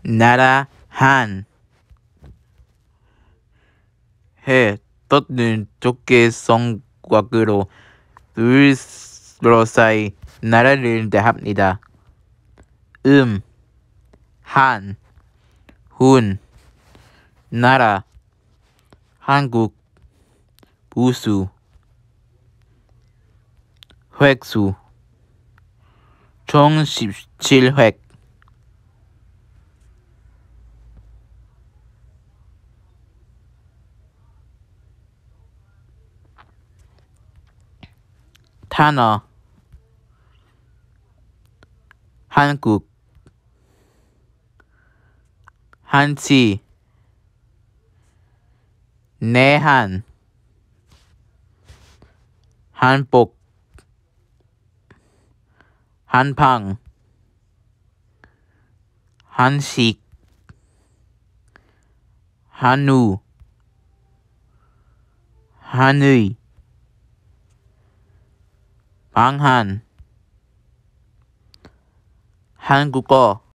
나라 한 해 떴는 적개성곽으로 둘러싸인 나라를 대합니다. 한, 훈, 나라, 한국, 부수, 획수, 총 17획. 단어 한국, 한치, 내한, 한복, 한방, 한식, 한우, 한의, 방한, 한국어